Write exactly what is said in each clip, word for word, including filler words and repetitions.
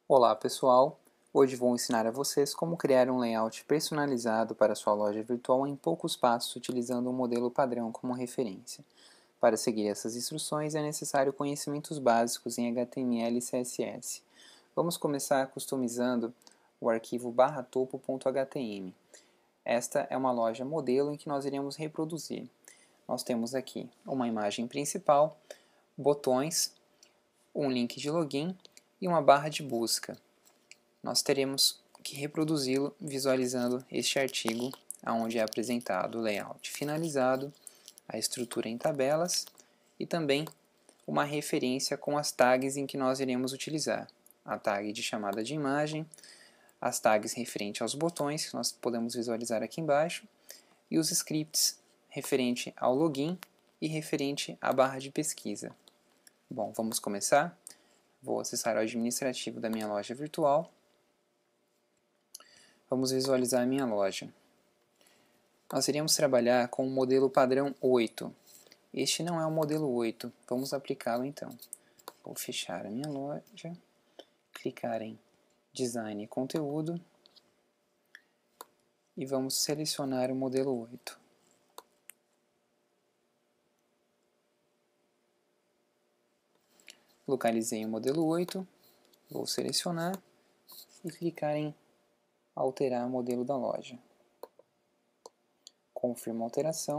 Olá pessoal, hoje vou ensinar a vocês como criar um layout personalizado para sua loja virtual em poucos passos utilizando um modelo padrão como referência. Para seguir essas instruções é necessário conhecimentos básicos em H T M L e C S S. Vamos começar customizando o arquivo barra topo.htm. Esta é uma loja modelo em que nós iremos reproduzir. Nós temos aqui uma imagem principal, botões, um link de login e uma barra de busca. Nós teremos que reproduzi-lo visualizando este artigo, onde é apresentado o layout finalizado, a estrutura em tabelas e também uma referência com as tags em que nós iremos utilizar. A tag de chamada de imagem, as tags referentes aos botões, que nós podemos visualizar aqui embaixo, e os scripts referente ao login e referente à barra de pesquisa. Bom, vamos começar? Vou acessar o administrativo da minha loja virtual. Vamos visualizar a minha loja. Nós iremos trabalhar com o modelo padrão oito. Este não é o modelo oito, vamos aplicá-lo então. Vou fechar a minha loja, clicar em Design e Conteúdo e vamos selecionar o modelo oito. Localizei o modelo oito, vou selecionar e clicar em Alterar o modelo da loja. Confirmo a alteração.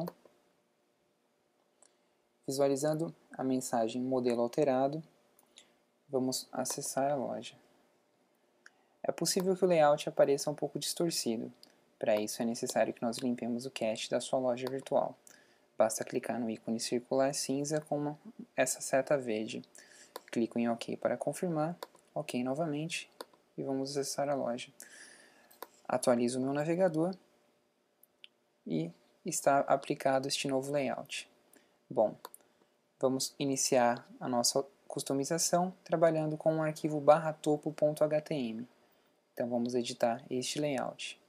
Visualizando a mensagem Modelo Alterado, vamos acessar a loja. É possível que o layout apareça um pouco distorcido. Para isso é necessário que nós limpemos o cache da sua loja virtual. Basta clicar no ícone circular cinza com uma, essa seta verde. Clico em OK para confirmar, OK novamente e vamos acessar a loja. Atualizo o meu navegador e está aplicado este novo layout. Bom, vamos iniciar a nossa customização trabalhando com o arquivo barra topo.htm. Então vamos editar este layout.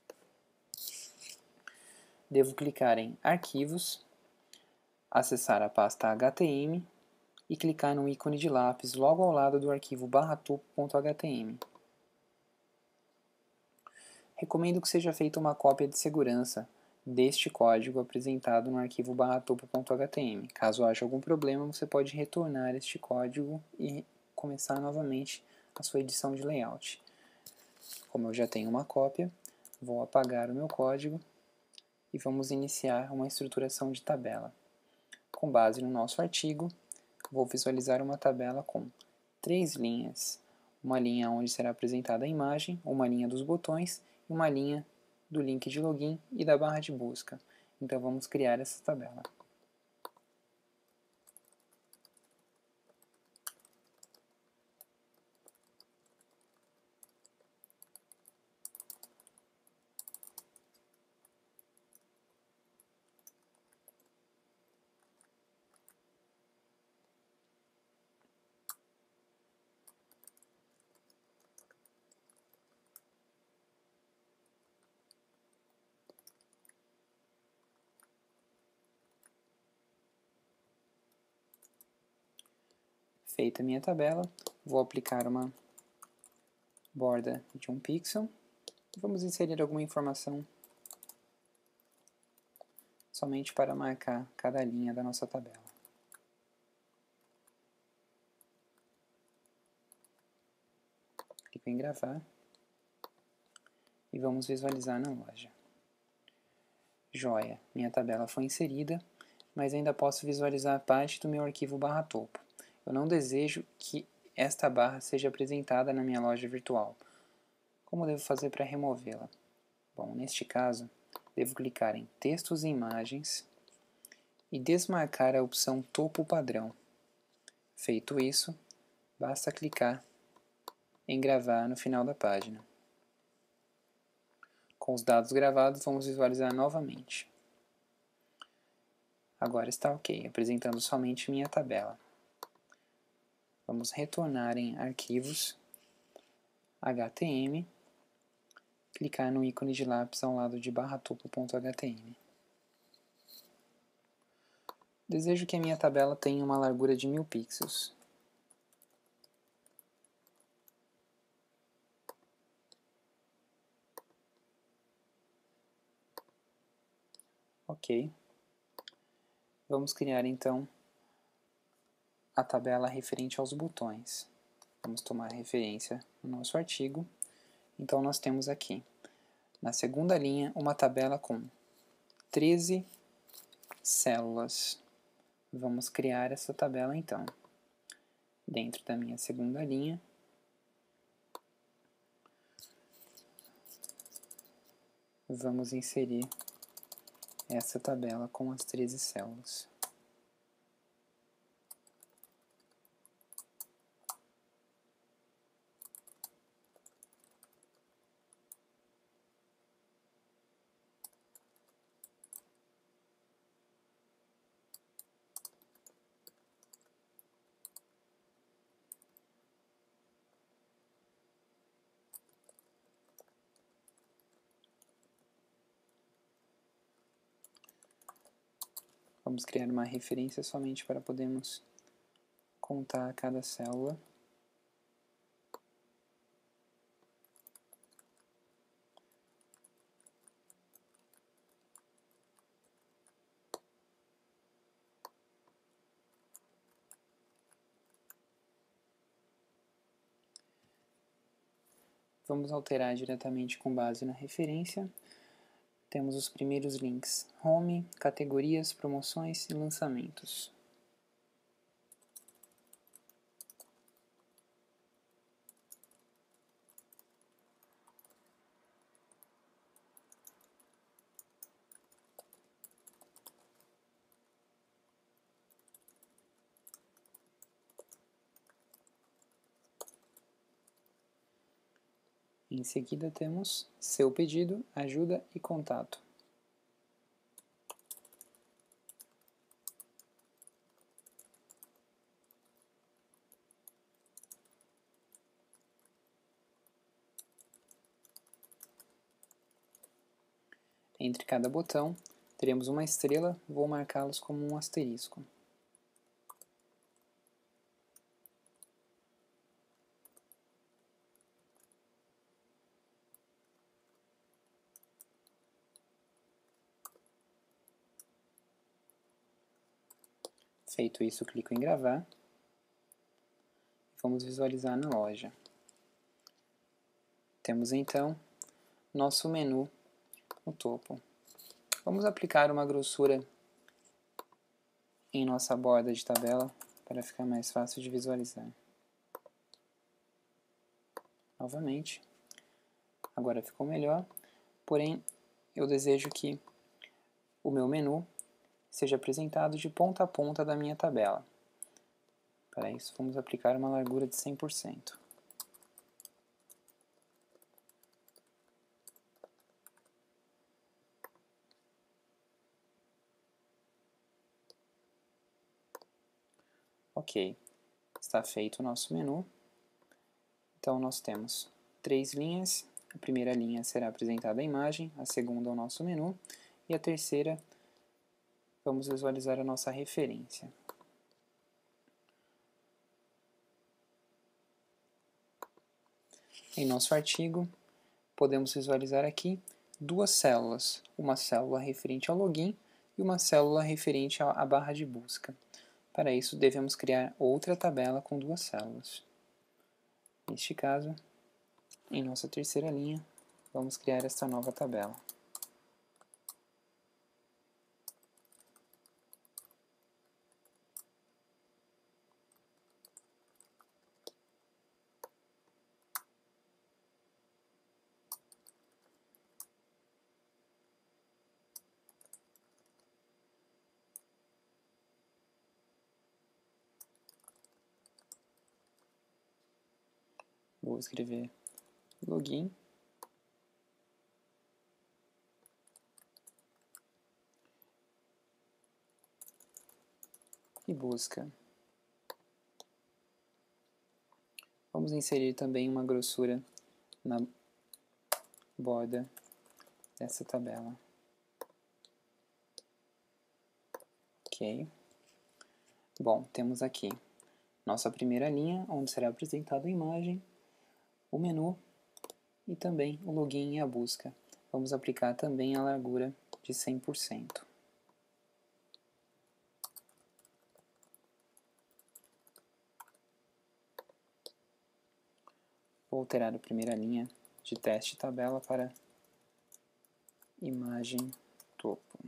Devo clicar em Arquivos, acessar a pasta H T M e clicar no ícone de lápis logo ao lado do arquivo barra topo.htm. Recomendo que seja feita uma cópia de segurança deste código apresentado no arquivo barra topo.htm. Caso haja algum problema, você pode retornar este código e começar novamente a sua edição de layout. Como eu já tenho uma cópia, vou apagar o meu código e vamos iniciar uma estruturação de tabela. Com base no nosso artigo, vou visualizar uma tabela com três linhas. Uma linha onde será apresentada a imagem, uma linha dos botões e uma linha do link de login e da barra de busca. Então vamos criar essa tabela. Feita a minha tabela, vou aplicar uma borda de um pixel. Vamos inserir alguma informação somente para marcar cada linha da nossa tabela. Clico em gravar e vamos visualizar na loja. Joia, minha tabela foi inserida, mas ainda posso visualizar parte do meu arquivo barra topo. Eu não desejo que esta barra seja apresentada na minha loja virtual. Como devo fazer para removê-la? Bom, neste caso, devo clicar em Textos e Imagens e desmarcar a opção Topo Padrão. Feito isso, basta clicar em Gravar no final da página. Com os dados gravados, vamos visualizar novamente. Agora está ok, apresentando somente minha tabela. Vamos retornar em Arquivos, H T M, clicar no ícone de lápis ao lado de barra topo.htm. Desejo que a minha tabela tenha uma largura de mil pixels. Ok. Vamos criar então a tabela referente aos botões. Vamos tomar referência no nosso artigo. Então nós temos aqui, na segunda linha, uma tabela com treze células. Vamos criar essa tabela então. Dentro da minha segunda linha, vamos inserir essa tabela com as treze células. Vamos criar uma referência somente para podermos contar cada célula. Vamos alterar diretamente com base na referência. Temos os primeiros links: Home, Categorias, Promoções e Lançamentos. Em seguida temos Seu Pedido, Ajuda e Contato. Entre cada botão, teremos uma estrela, vou marcá-los como um asterisco. Feito isso, clico em gravar. Vamos visualizar na loja. Temos então nosso menu no topo. Vamos aplicar uma grossura em nossa borda de tabela para ficar mais fácil de visualizar. Novamente. Agora ficou melhor, porém eu desejo que o meu menu seja apresentado de ponta a ponta da minha tabela. Para isso, vamos aplicar uma largura de cem por cento. Ok, está feito o nosso menu. Então nós temos três linhas. A primeira linha será apresentada a imagem, a segunda o nosso menu e a terceira vamos visualizar a nossa referência. Em nosso artigo, podemos visualizar aqui duas células, uma célula referente ao login e uma célula referente à barra de busca. Para isso, devemos criar outra tabela com duas células. Neste caso, em nossa terceira linha, vamos criar esta nova tabela. Vou escrever login. E busca. Vamos inserir também uma grossura na borda dessa tabela. Ok. Bom, temos aqui nossa primeira linha, onde será apresentada a imagem, o menu e também o login e a busca. Vamos aplicar também a largura de cem por cento. Vou alterar a primeira linha de teste tabela para imagem topo.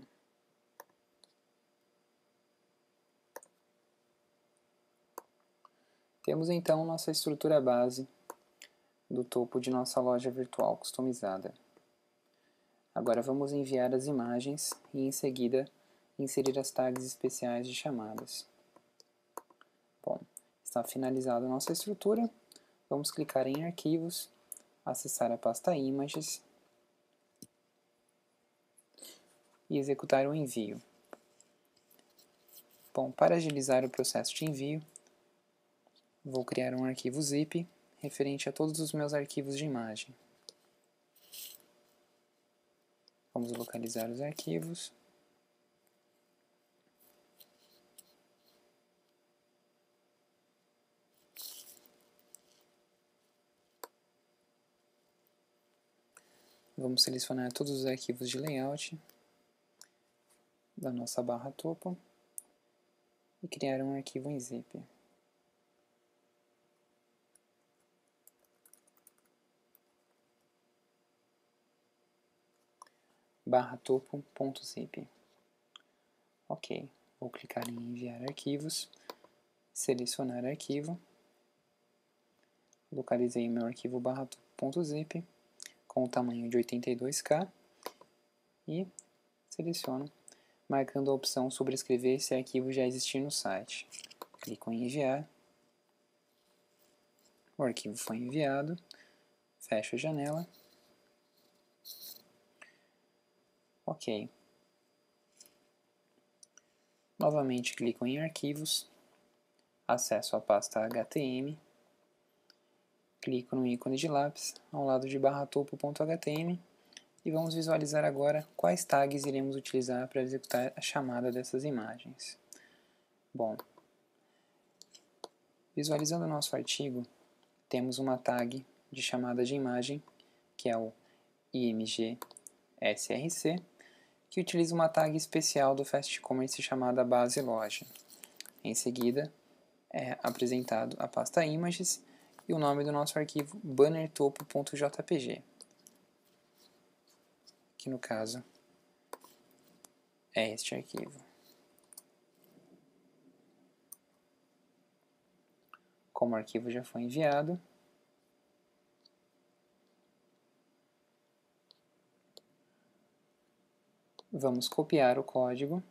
Temos então nossa estrutura base do topo de nossa loja virtual customizada. Agora vamos enviar as imagens e em seguida inserir as tags especiais de chamadas. Bom, está finalizada a nossa estrutura. Vamos clicar em arquivos, acessar a pasta images e executar o envio. Bom, para agilizar o processo de envio, vou criar um arquivo zip referente a todos os meus arquivos de imagem. Vamos localizar os arquivos. Vamos selecionar todos os arquivos de layout da nossa barra topo e criar um arquivo em zip. barra topo.zip. Ok, vou clicar em enviar arquivos, selecionar arquivo, localizei o meu arquivo barra topo.zip com o tamanho de oitenta e dois K e seleciono, marcando a opção sobrescrever se arquivo já existir no site. Clico em enviar, o arquivo foi enviado, fecho a janela. Ok. Novamente clico em arquivos, acesso a pasta H T M, clico no ícone de lápis ao lado de barra topo.htm e vamos visualizar agora quais tags iremos utilizar para executar a chamada dessas imagens. Bom, visualizando o nosso artigo, temos uma tag de chamada de imagem, que é o img src, que utiliza uma tag especial do Fast E-Commerce chamada base loja. Em seguida, é apresentado a pasta images e o nome do nosso arquivo bannertopo.jpg, que no caso é este arquivo. Como o arquivo já foi enviado, vamos copiar o código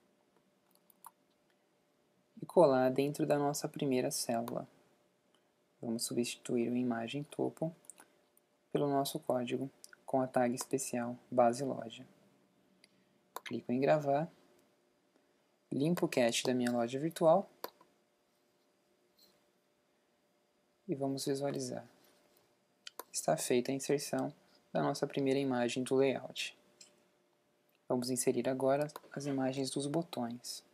e colar dentro da nossa primeira célula. Vamos substituir o imagem topo pelo nosso código com a tag especial base loja. Clico em gravar, limpo o cache da minha loja virtual e vamos visualizar. Está feita a inserção da nossa primeira imagem do layout. Vamos inserir agora as imagens dos botões.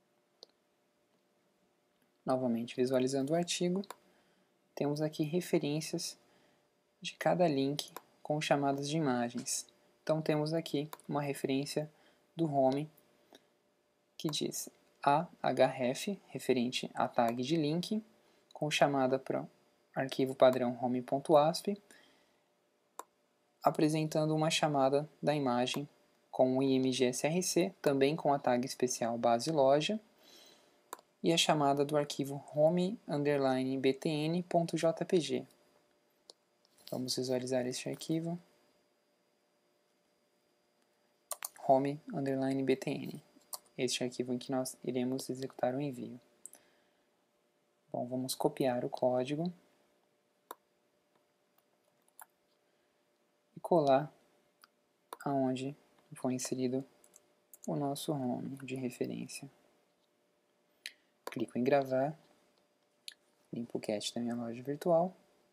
Novamente visualizando o artigo, temos aqui referências de cada link com chamadas de imagens. Então temos aqui uma referência do home que diz ahref, referente à tag de link, com chamada para o arquivo padrão home.asp, apresentando uma chamada da imagem com o img src, também com a tag especial base loja, e a chamada do arquivo home_btn.jpg. Vamos visualizar este arquivo, home_btn, este arquivo em que nós iremos executar o envio. Bom, vamos copiar o código e colar aonde foi inserido o nosso home de referência. Clico em gravar, limpo o cache da minha loja virtual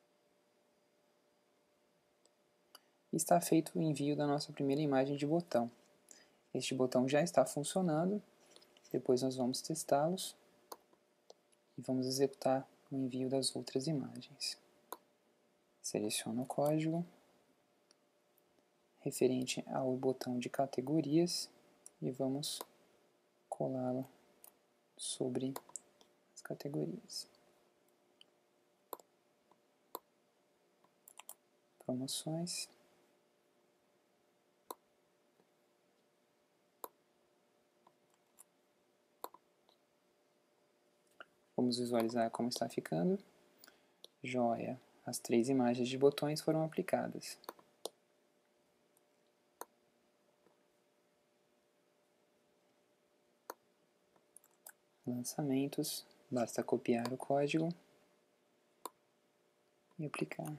e está feito o envio da nossa primeira imagem de botão. Este botão já está funcionando, depois nós vamos testá-los e vamos executar o envio das outras imagens. Seleciono o código referente ao botão de categorias e vamos colá-lo sobre as categorias. promoções. Vamos visualizar como está ficando. Joia! As três imagens de botões foram aplicadas. Lançamentos, basta copiar o código e aplicar.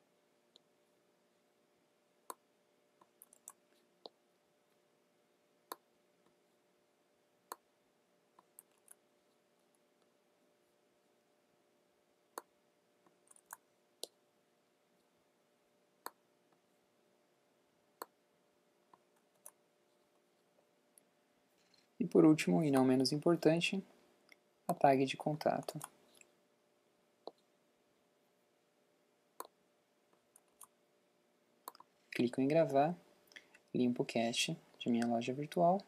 E por último, e não menos importante, a tag de contato. Clico em gravar, limpo o cache de minha loja virtual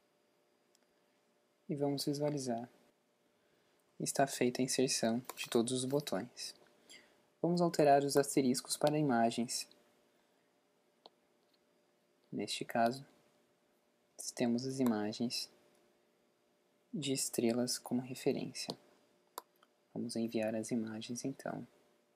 e vamos visualizar. Está feita a inserção de todos os botões. Vamos alterar os asteriscos para imagens. Neste caso, temos as imagens de estrelas como referência. Vamos enviar as imagens então.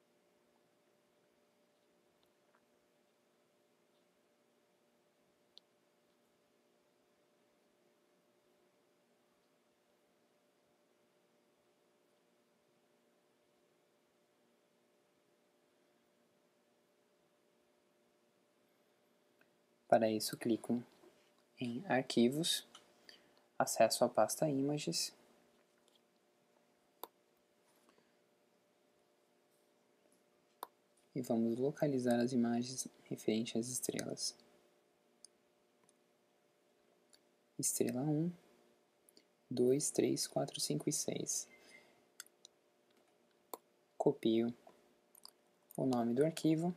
Para isso, clico em Arquivos, acesso à pasta Images, e vamos localizar as imagens referentes às estrelas. Estrela um, dois, três, quatro, cinco e seis. Copio o nome do arquivo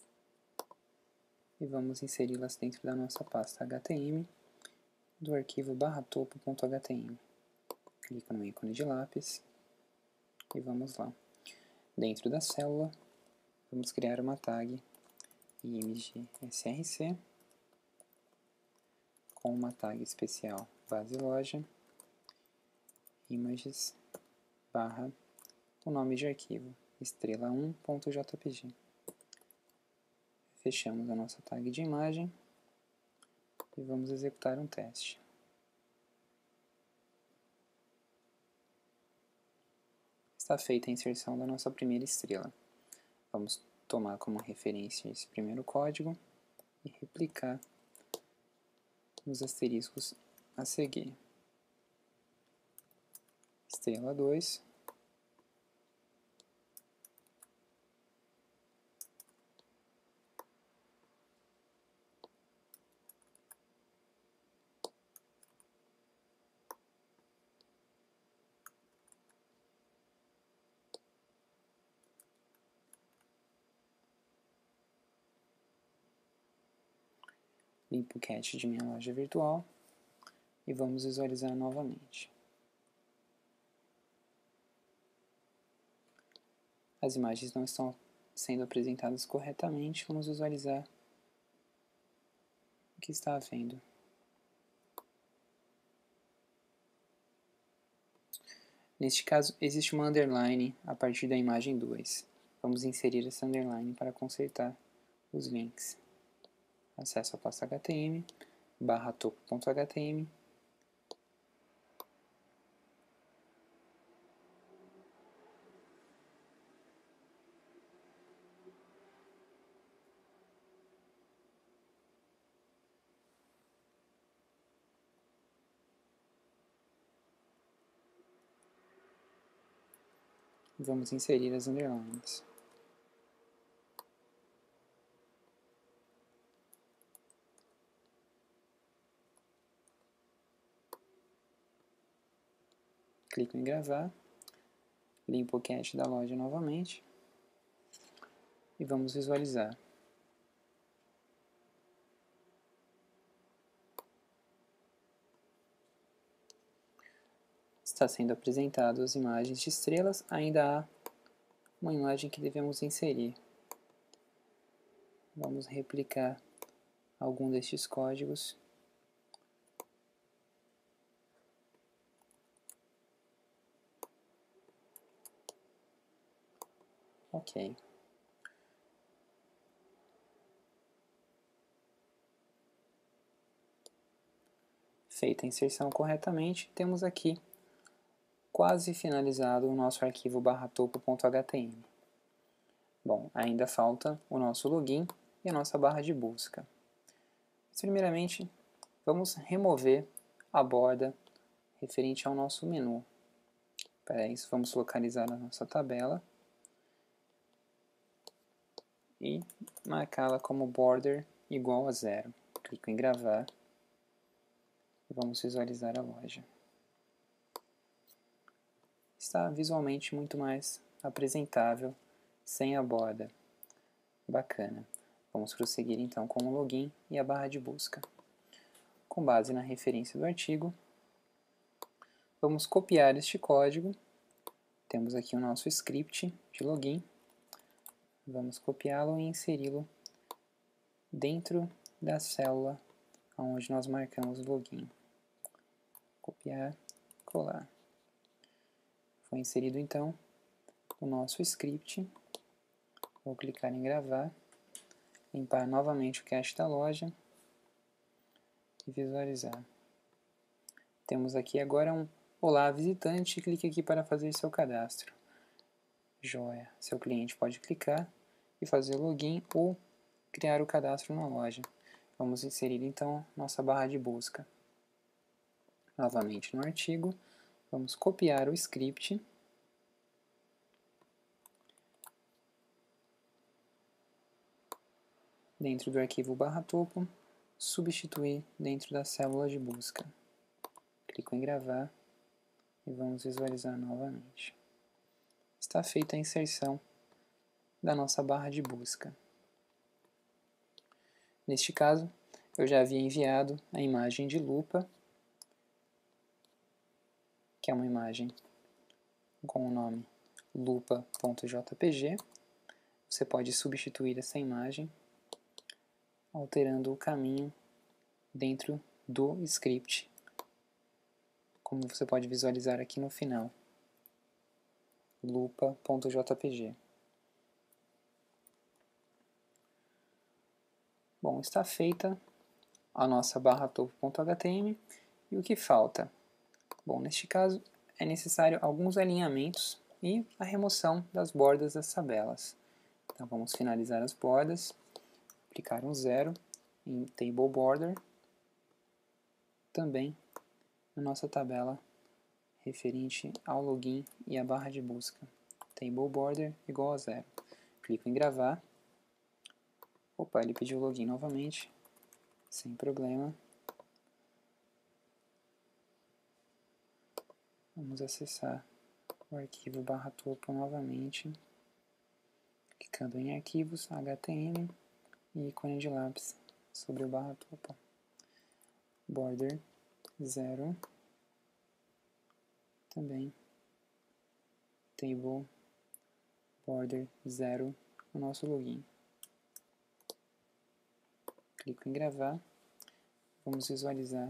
e vamos inseri-las dentro da nossa pasta H T M do arquivo barra topo.htm. Clico no ícone de lápis e vamos lá. Dentro da célula, vamos criar uma tag image.src com uma tag especial base loja images barra o nome de arquivo estrela um.jpg. Fechamos a nossa tag de imagem e vamos executar um teste. Está feita a inserção da nossa primeira estrela. Vamos tomar como referência esse primeiro código e replicar nos asteriscos a seguir. Estrela dois. Limpo o cache de minha loja virtual e vamos visualizar novamente. As imagens não estão sendo apresentadas corretamente, vamos visualizar o que está havendo. Neste caso, existe uma underline a partir da imagem dois. Vamos inserir essa underline para consertar os links. Acesso à pasta H T M, barra topo.htm, vamos inserir as underlines. Clico em gravar, limpo o cache da loja novamente e vamos visualizar. Está sendo apresentado as imagens de estrelas, ainda há uma imagem que devemos inserir. Vamos replicar algum destes códigos. Ok. Feita a inserção corretamente, temos aqui quase finalizado o nosso arquivo barra topo.htm. Bom, ainda falta o nosso login e a nossa barra de busca. Mas, primeiramente, vamos remover a borda referente ao nosso menu. Para isso, vamos localizar a nossa tabela e marcá-la como border igual a zero. Clico em gravar e vamos visualizar a loja. Está visualmente muito mais apresentável sem a borda. Bacana. Vamos prosseguir então com o login e a barra de busca. Com base na referência do artigo, vamos copiar este código. Temos aqui o nosso script de login. Vamos copiá-lo e inseri-lo dentro da célula onde nós marcamos o login. Copiar, colar. Foi inserido então o nosso script. Vou clicar em gravar, limpar novamente o cache da loja e visualizar. Temos aqui agora um Olá visitante, clique aqui para fazer seu cadastro. Joia, seu cliente pode clicar e fazer login ou criar o cadastro na loja. Vamos inserir então nossa barra de busca. Novamente no artigo, vamos copiar o script. Dentro do arquivo barra topo, substituir dentro da célula de busca. Clico em gravar e vamos visualizar novamente. Está feita a inserção da nossa barra de busca. Neste caso, eu já havia enviado a imagem de lupa, que é uma imagem com o nome lupa.jpg. Você pode substituir essa imagem alterando o caminho dentro do script, como você pode visualizar aqui no final, lupa.jpg. Bom, está feita a nossa barra topo.htm e o que falta? Bom, neste caso é necessário alguns alinhamentos e a remoção das bordas das tabelas. Então vamos finalizar as bordas, aplicar um zero em Table Border, também na nossa tabela referente ao login e a barra de busca. Table Border igual a zero. Clico em gravar. Opa, ele pediu login novamente, sem problema. Vamos acessar o arquivo barra topo novamente, clicando em arquivos, H T M e ícone de lápis sobre o barra topo. Border zero, também Table Border zero, o nosso login. Clico em gravar, vamos visualizar.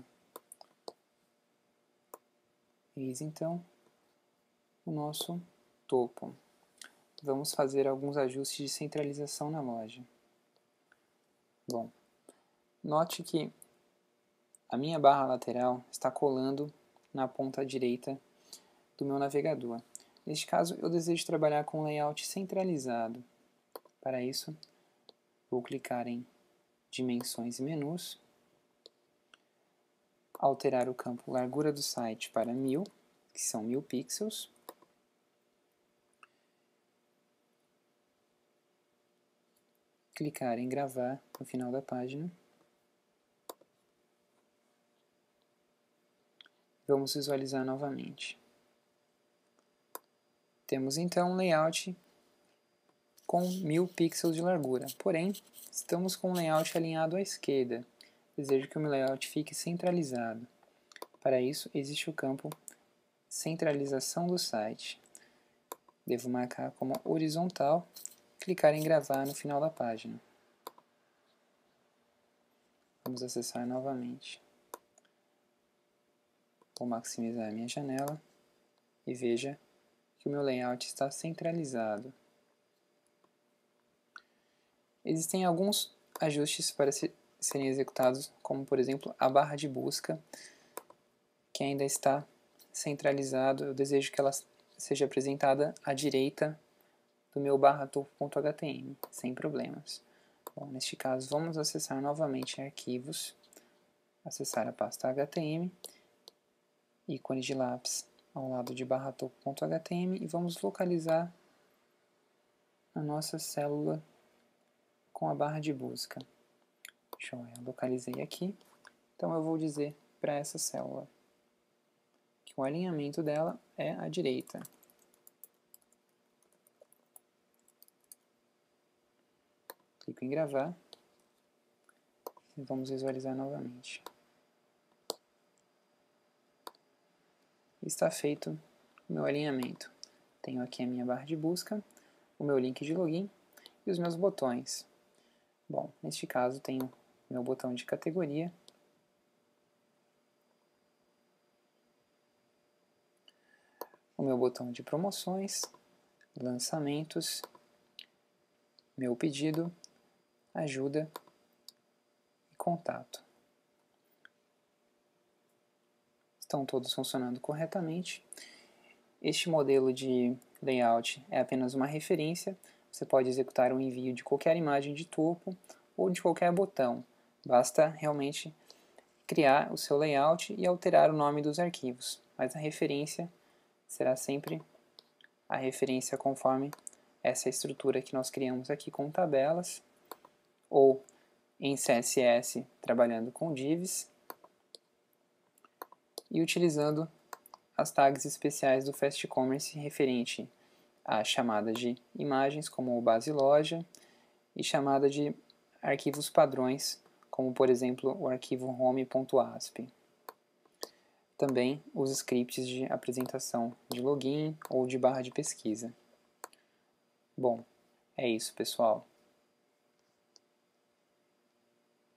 Eis então o nosso topo. Vamos fazer alguns ajustes de centralização na loja. Bom, note que a minha barra lateral está colando na ponta direita do meu navegador. Neste caso, eu desejo trabalhar com layout centralizado. Para isso, vou clicar em Dimensões e Menus, alterar o campo largura do site para mil, que são mil pixels. Clicar em gravar no final da página. Vamos visualizar novamente. Temos então um layout com mil pixels de largura, porém estamos com um layout alinhado à esquerda. Desejo que o meu layout fique centralizado. Para isso, existe o campo Centralização do site. Devo marcar como horizontal, clicar em gravar no final da página. Vamos acessar novamente. Vou maximizar a minha janela e veja que o meu layout está centralizado. Existem alguns ajustes para se, serem executados, como por exemplo a barra de busca, que ainda está centralizado. Eu desejo que ela seja apresentada à direita do meu barra topo.htm, sem problemas. Bom, neste caso, vamos acessar novamente arquivos, acessar a pasta H T M, ícone de lápis ao lado de barra topo.htm e vamos localizar a nossa célula com a barra de busca. Joia, localizei aqui, então eu vou dizer para essa célula que o alinhamento dela é à direita. Clico em gravar e vamos visualizar novamente. Está feito o meu alinhamento. Tenho aqui a minha barra de busca, o meu link de login e os meus botões. Bom, neste caso tenho meu botão de categoria, o meu botão de promoções, lançamentos, meu pedido, ajuda e contato. Estão todos funcionando corretamente. Este modelo de layout é apenas uma referência. Você pode executar o envio de qualquer imagem de topo ou de qualquer botão. Basta realmente criar o seu layout e alterar o nome dos arquivos. Mas a referência será sempre a referência conforme essa estrutura que nós criamos aqui com tabelas, ou em C S S trabalhando com divs, e utilizando as tags especiais do Fast Commerce referente à chamada de imagens, como o base loja, e chamada de arquivos padrões, como por exemplo o arquivo home.asp. Também os scripts de apresentação de login ou de barra de pesquisa. Bom, é isso, pessoal.